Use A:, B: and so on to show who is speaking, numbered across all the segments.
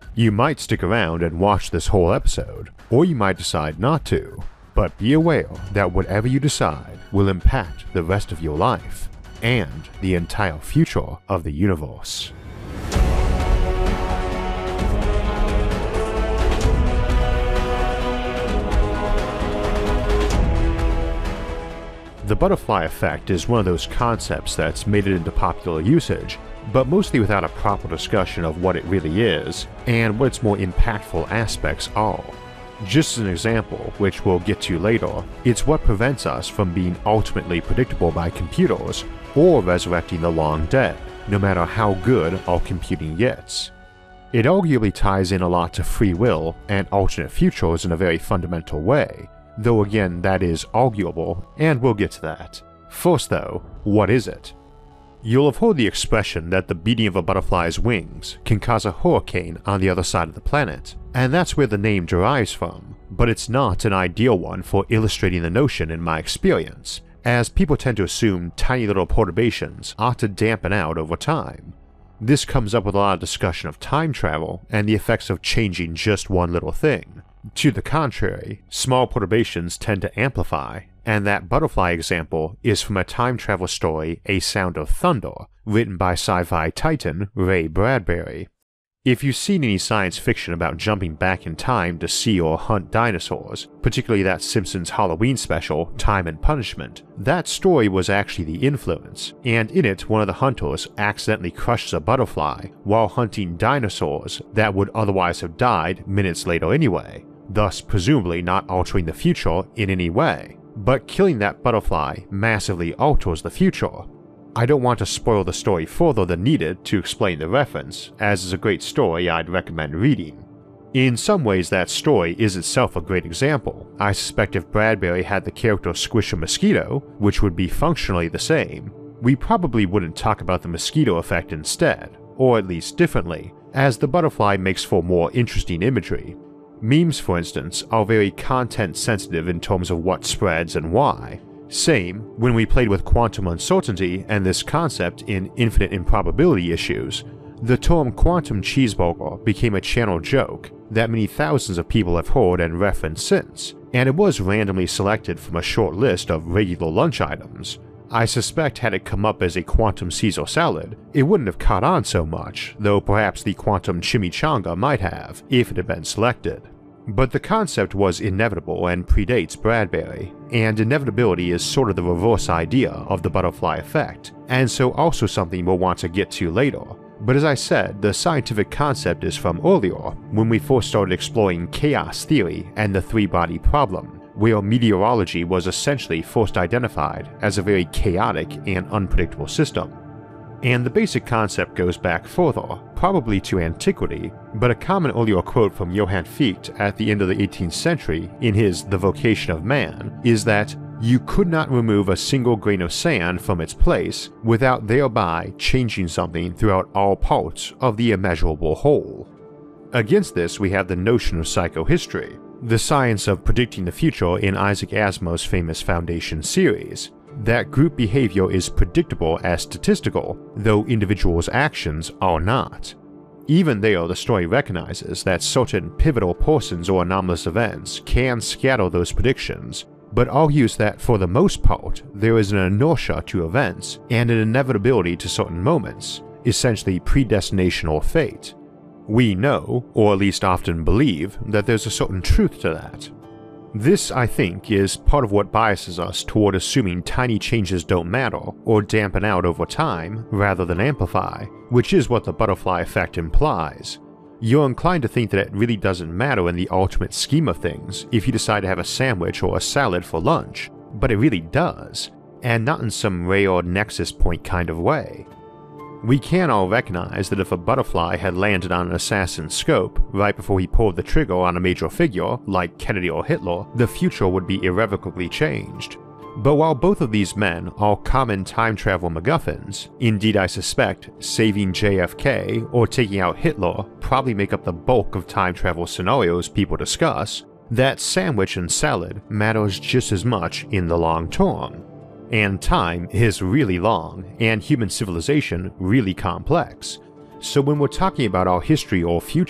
A: You might stick around and watch this whole episode, or you might decide not to, but be aware that whatever you decide will impact the rest of your life and the entire future of the universe. The butterfly effect is one of those concepts that's made it into popular usage, but mostly without a proper discussion of what it really is and what its more impactful aspects are. Just as an example, which we'll get to later, it's what prevents us from being ultimately predictable by computers or resurrecting the long dead, no matter how good our computing gets. It arguably ties in a lot to free will and alternate futures in a very fundamental way, though again that is arguable, and we'll get to that. First though, what is it? You'll have heard the expression that the beating of a butterfly's wings can cause a hurricane on the other side of the planet, and that's where the name derives from, but it's not an ideal one for illustrating the notion in my experience, as people tend to assume tiny little perturbations ought to dampen out over time. This comes up with a lot of discussion of time travel and the effects of changing just one little thing. To the contrary, small perturbations tend to amplify, and that butterfly example is from a time travel story, A Sound of Thunder, written by sci-fi titan Ray Bradbury. If you've seen any science fiction about jumping back in time to see or hunt dinosaurs, particularly that Simpsons Halloween special, Time and Punishment, that story was actually the influence, and in it one of the hunters accidentally crushes a butterfly while hunting dinosaurs that would otherwise have died minutes later anyway, thus presumably not altering the future in any way. But killing that butterfly massively alters the future. I don't want to spoil the story further than needed to explain the reference, as is a great story I'd recommend reading. In some ways that story is itself a great example. I suspect if Bradbury had the character squish a mosquito, which would be functionally the same, we probably wouldn't talk about the mosquito effect instead, or at least differently, as the butterfly makes for more interesting imagery. Memes, for instance, are very content sensitive in terms of what spreads and why. Same when we played with quantum uncertainty and this concept in infinite improbability issues. The term quantum cheeseburger became a channel joke that many thousands of people have heard and referenced since, and it was randomly selected from a short list of regular lunch items. I suspect had it come up as a quantum Caesar salad, it wouldn't have caught on so much, though perhaps the quantum chimichanga might have, if it had been selected. But the concept was inevitable and predates Bradbury, and inevitability is sort of the reverse idea of the butterfly effect, and so also something we'll want to get to later. But as I said, the scientific concept is from earlier, when we first started exploring chaos theory and the three-body problem, where meteorology was essentially first identified as a very chaotic and unpredictable system. And the basic concept goes back further, probably to antiquity, but a common earlier quote from Johann Fichte at the end of the 18th century in his The Vocation of Man is that you could not remove a single grain of sand from its place without thereby changing something throughout all parts of the immeasurable whole. Against this we have the notion of psychohistory, the science of predicting the future in Isaac Asimov's famous Foundation series. That group behavior is predictable as statistical, though individuals' actions are not. Even there, the story recognizes that certain pivotal persons or anomalous events can scatter those predictions, but argues that for the most part, there is an inertia to events and an inevitability to certain moments, essentially predestination or fate. We know, or at least often believe, that there's a certain truth to that. This, I think, is part of what biases us toward assuming tiny changes don't matter or dampen out over time rather than amplify, which is what the butterfly effect implies. You're inclined to think that it really doesn't matter in the ultimate scheme of things if you decide to have a sandwich or a salad for lunch, but it really does, and not in some rare nexus point kind of way. We can all recognize that if a butterfly had landed on an assassin's scope right before he pulled the trigger on a major figure, like Kennedy or Hitler, the future would be irrevocably changed. But while both of these men are common time travel MacGuffins, indeed I suspect saving JFK or taking out Hitler probably make up the bulk of time travel scenarios people discuss, that sandwich and salad matters just as much in the long term. And time is really long, and human civilization really complex. So when we're talking about our history or future,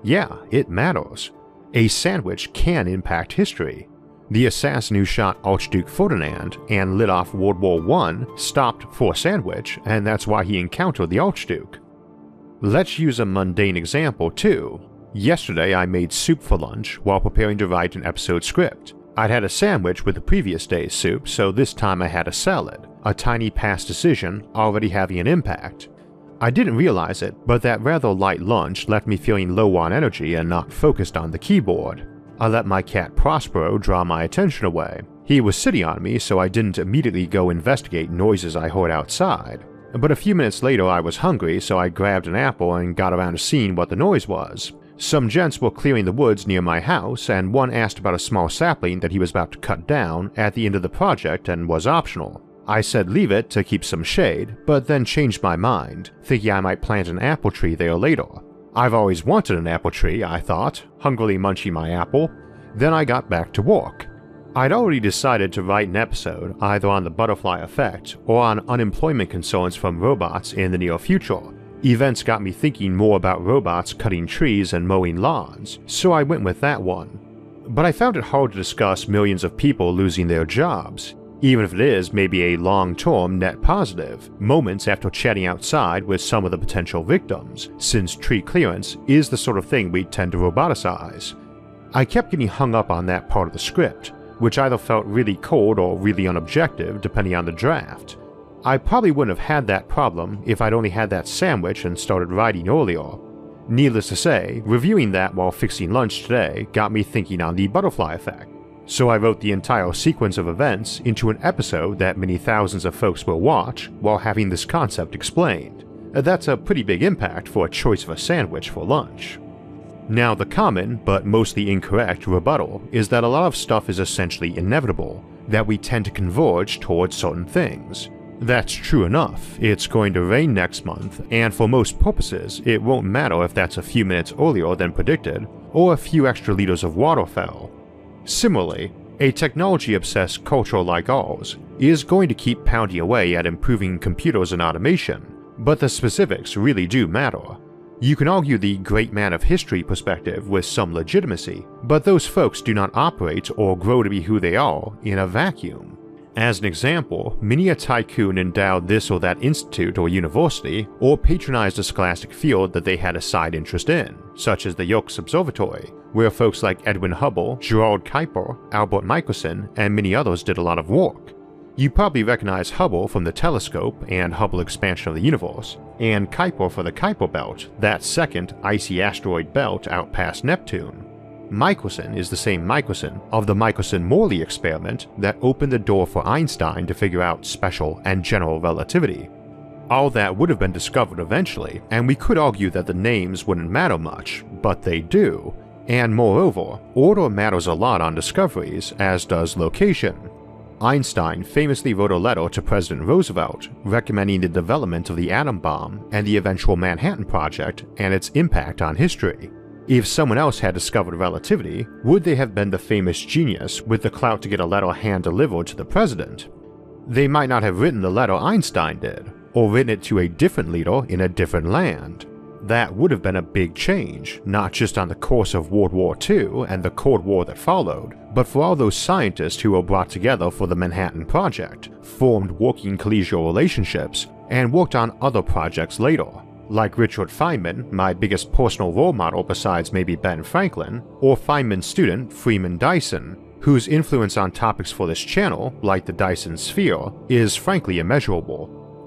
A: Yeah, it matters. A sandwich can impact history. The assassin who shot Archduke Ferdinand and lit off World War I stopped for a sandwich, and that's why he encountered the Archduke. Let's use a mundane example too. Yesterday I made soup for lunch while preparing to write an episode script. I'd had a sandwich with the previous day's soup, so this time I had a salad, a tiny past decision already having an impact. I didn't realize it, but that rather light lunch left me feeling low on energy and not focused on the keyboard. I let my cat Prospero draw my attention away. He was sitting on me, so I didn't immediately go investigate noises I heard outside. But a few minutes later I was hungry, so I grabbed an apple and got around to seeing what the noise was. Some gents were clearing the woods near my house, and one asked about a small sapling that he was about to cut down at the end of the project and was optional. I said leave it to keep some shade, but then changed my mind, thinking I might plant an apple tree there later. I've always wanted an apple tree, I thought, hungrily munching my apple. Then I got back to work. I'd already decided to write an episode either on the butterfly effect or on unemployment concerns from robots in the near future. Events got me thinking more about robots cutting trees and mowing lawns, so I went with that one. But I found it hard to discuss millions of people losing their jobs, even if it is maybe a long-term net positive, moments after chatting outside with some of the potential victims, since tree clearance is the sort of thing we tend to roboticize. I kept getting hung up on that part of the script, which either felt really cold or really unobjective depending on the draft. I probably wouldn't have had that problem if I'd only had that sandwich and started writing earlier. Needless to say, reviewing that while fixing lunch today got me thinking on the butterfly effect. So I wrote the entire sequence of events into an episode that many thousands of folks will watch while having this concept explained. That's a pretty big impact for a choice of a sandwich for lunch. Now the common, but mostly incorrect, rebuttal is that a lot of stuff is essentially inevitable, that we tend to converge towards certain things. That's true enough, it's going to rain next month, and for most purposes it won't matter if that's a few minutes earlier than predicted, or a few extra liters of water fell. Similarly, a technology-obsessed culture like ours is going to keep pounding away at improving computers and automation, but the specifics really do matter. You can argue the great man of history perspective with some legitimacy, but those folks do not operate or grow to be who they are in a vacuum. As an example, many a tycoon endowed this or that institute or university, or patronized a scholastic field that they had a side interest in, such as the Yerkes Observatory, where folks like Edwin Hubble, Gerard Kuiper, Albert Michelson, and many others did a lot of work. You probably recognize Hubble from the telescope and Hubble expansion of the universe, and Kuiper for the Kuiper belt, that second icy asteroid belt out past Neptune. Michelson is the same Michelson of the Michelson-Morley experiment that opened the door for Einstein to figure out special and general relativity. All that would have been discovered eventually, and we could argue that the names wouldn't matter much, but they do. And moreover, order matters a lot on discoveries, as does location. Einstein famously wrote a letter to President Roosevelt recommending the development of the atom bomb and the eventual Manhattan Project and its impact on history. If someone else had discovered relativity, would they have been the famous genius with the clout to get a letter hand-delivered to the president? They might not have written the letter Einstein did, or written it to a different leader in a different land. That would have been a big change, not just on the course of World War II and the Cold War that followed, but for all those scientists who were brought together for the Manhattan Project, formed working collegial relationships, and worked on other projects later. Like Richard Feynman, my biggest personal role model besides maybe Ben Franklin, or Feynman's student Freeman Dyson, whose influence on topics for this channel, like the Dyson sphere, is frankly immeasurable.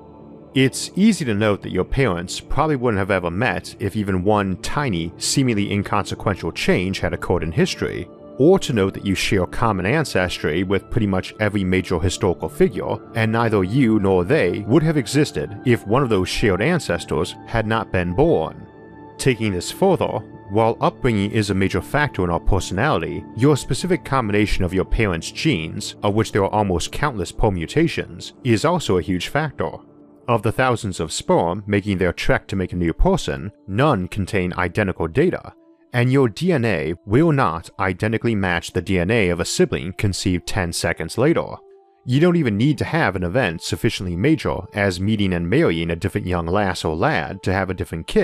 A: It's easy to note that your parents probably wouldn't have ever met if even one tiny, seemingly inconsequential change had occurred in history, or to note that you share common ancestry with pretty much every major historical figure, and neither you nor they would have existed if one of those shared ancestors had not been born. Taking this further, while upbringing is a major factor in our personality, your specific combination of your parents' genes, of which there are almost countless permutations, is also a huge factor. Of the thousands of sperm making their trek to make a new person, none contain identical data, and your DNA will not identically match the DNA of a sibling conceived 10 seconds later. You don't even need to have an event sufficiently major as meeting and marrying a different young lass or lad to have a different kid.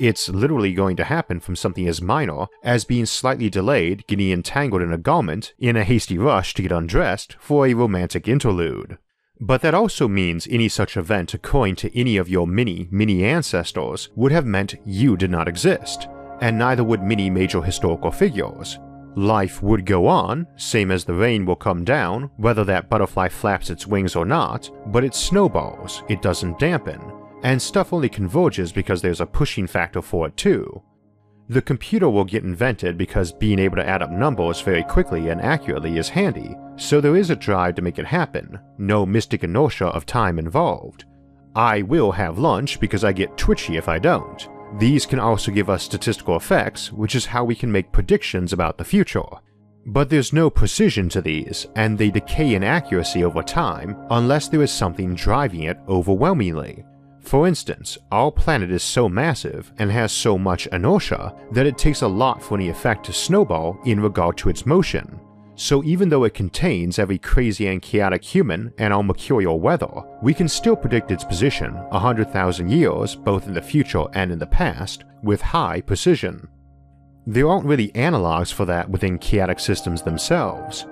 A: It's literally going to happen from something as minor as being slightly delayed getting entangled in a garment in a hasty rush to get undressed for a romantic interlude. But that also means any such event occurring to any of your many ancestors would have meant you did not exist, and neither would many major historical figures. Life would go on, same as the rain will come down, whether that butterfly flaps its wings or not, but it snowballs, it doesn't dampen, and stuff only converges because there's a pushing factor for it too. The computer will get invented because being able to add up numbers very quickly and accurately is handy, so there is a drive to make it happen, no mystic inertia of time involved. I will have lunch because I get twitchy if I don't. These can also give us statistical effects, which is how we can make predictions about the future. But there's no precision to these, and they decay in accuracy over time unless there is something driving it overwhelmingly. For instance, our planet is so massive and has so much inertia that it takes a lot for any effect to snowball in regard to its motion. So even though it contains every crazy and chaotic human and our mercurial weather, we can still predict its position 100,000 years both in the future and in the past with high precision. There aren't really analogs for that within chaotic systems themselves.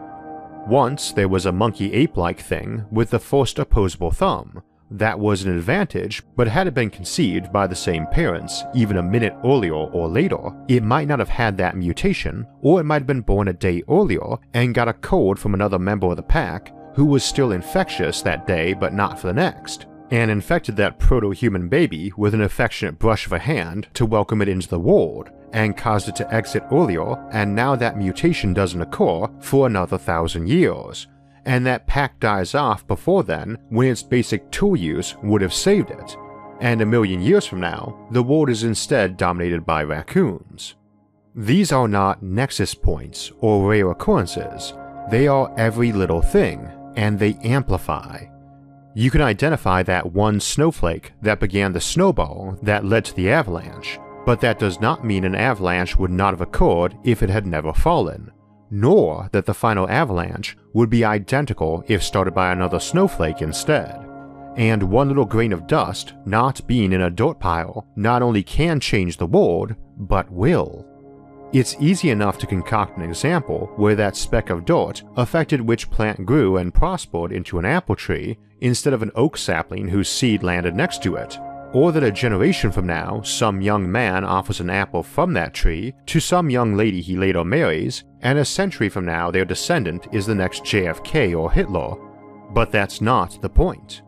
A: Once there was a monkey-ape-like thing with the first opposable thumb. That was an advantage, but had it been conceived by the same parents even a minute earlier or later, it might not have had that mutation, or it might have been born a day earlier and got a cold from another member of the pack who was still infectious that day but not for the next, and infected that proto-human baby with an affectionate brush of a hand to welcome it into the world, and caused it to exit earlier, and now that mutation doesn't occur for another 1,000 years. And that pack dies off before then when its basic tool use would have saved it, and 1,000,000 years from now, the world is instead dominated by raccoons. These are not nexus points or rare occurrences, they are every little thing, and they amplify. You can identify that one snowflake that began the snowball that led to the avalanche, but that does not mean an avalanche would not have occurred if it had never fallen. Nor that the final avalanche would be identical if started by another snowflake instead. And one little grain of dust not being in a dirt pile not only can change the world, but will. It's easy enough to concoct an example where that speck of dirt affected which plant grew and prospered into an apple tree instead of an oak sapling whose seed landed next to it. Or that a generation from now, some young man offers an apple from that tree to some young lady he later marries, and a century from now their descendant is the next JFK or Hitler. But that's not the point.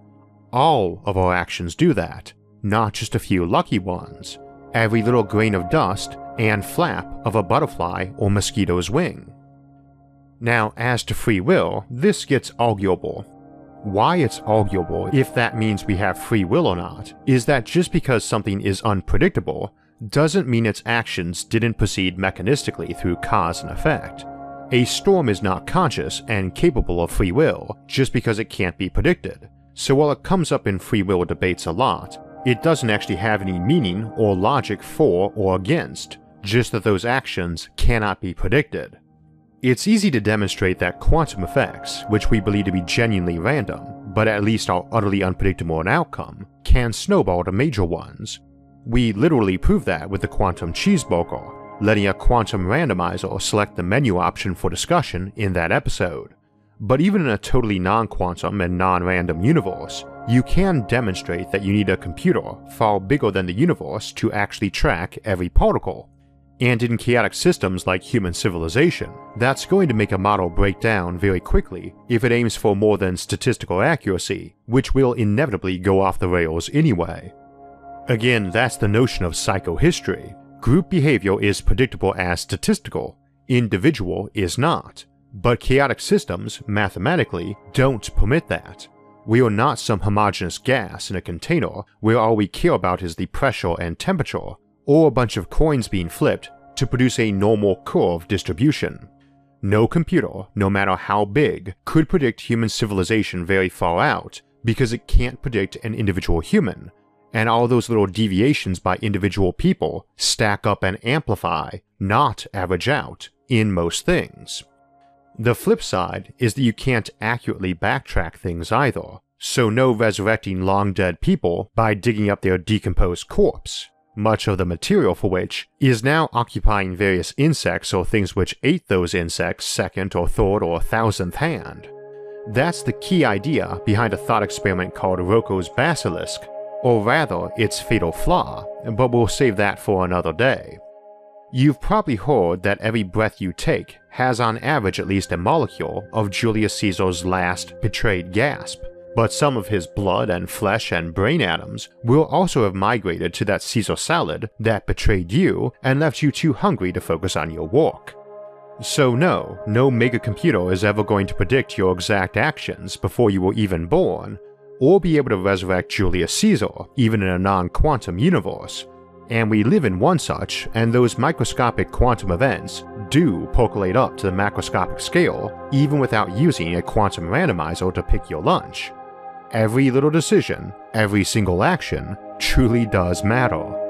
A: All of our actions do that, not just a few lucky ones. Every little grain of dust and flap of a butterfly or mosquito's wing. Now, as to free will, this gets arguable. Why it's arguable if that means we have free will or not is that just because something is unpredictable doesn't mean its actions didn't proceed mechanistically through cause and effect. A storm is not conscious and capable of free will just because it can't be predicted, so while it comes up in free will debates a lot, it doesn't actually have any meaning or logic for or against, just that those actions cannot be predicted. It's easy to demonstrate that quantum effects, which we believe to be genuinely random, but at least are utterly unpredictable in outcome, can snowball to major ones. We literally prove that with the quantum cheeseburger, letting a quantum randomizer select the menu option for discussion in that episode. But even in a totally non-quantum and non-random universe, you can demonstrate that you need a computer far bigger than the universe to actually track every particle. And in chaotic systems like human civilization, that's going to make a model break down very quickly if it aims for more than statistical accuracy, which will inevitably go off the rails anyway. Again, that's the notion of psychohistory. Group behavior is predictable as statistical, individual is not. But chaotic systems, mathematically, don't permit that. We are not some homogeneous gas in a container where all we care about is the pressure and temperature, or a bunch of coins being flipped to produce a normal curve distribution. No computer, no matter how big, could predict human civilization very far out because it can't predict an individual human, and all those little deviations by individual people stack up and amplify, not average out, in most things. The flip side is that you can't accurately backtrack things either, so no resurrecting long-dead people by digging up their decomposed corpse. much of the material for which is now occupying various insects or things which ate those insects' second or third or thousandth hand. That's the key idea behind a thought experiment called Roko's basilisk, or rather its fatal flaw, but we'll save that for another day. You've probably heard that every breath you take has on average at least a molecule of Julius Caesar's last betrayed gasp, but some of his blood and flesh and brain atoms will also have migrated to that Caesar salad that betrayed you and left you too hungry to focus on your work. So no mega computer is ever going to predict your exact actions before you were even born, or be able to resurrect Julius Caesar even in a non-quantum universe. And we live in one such, and those microscopic quantum events do percolate up to the macroscopic scale even without using a quantum randomizer to pick your lunch. Every little decision, every single action, truly does matter.